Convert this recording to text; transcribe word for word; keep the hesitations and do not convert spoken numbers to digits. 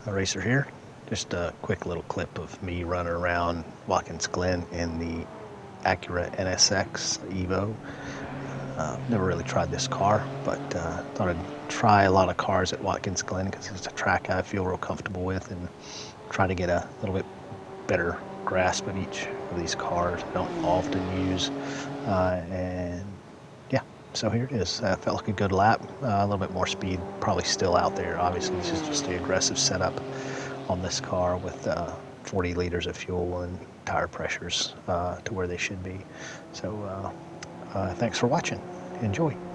Racer here. Just a quick little clip of me running around Watkins Glen in the Acura N S X Evo. Uh, never really tried this car, but uh, thought I'd try a lot of cars at Watkins Glen because it's a track I feel real comfortable with, and try to get a little bit better grasp of each of these cars I don't often use. Uh, and yeah, so here it is. Uh, felt like a good lap. Uh, a little bit more speed probably still out there. Obviously, this is just the aggressive setup on this car with uh, forty liters of fuel and tire pressures uh, to where they should be. So uh, uh, thanks for watching. Enjoy.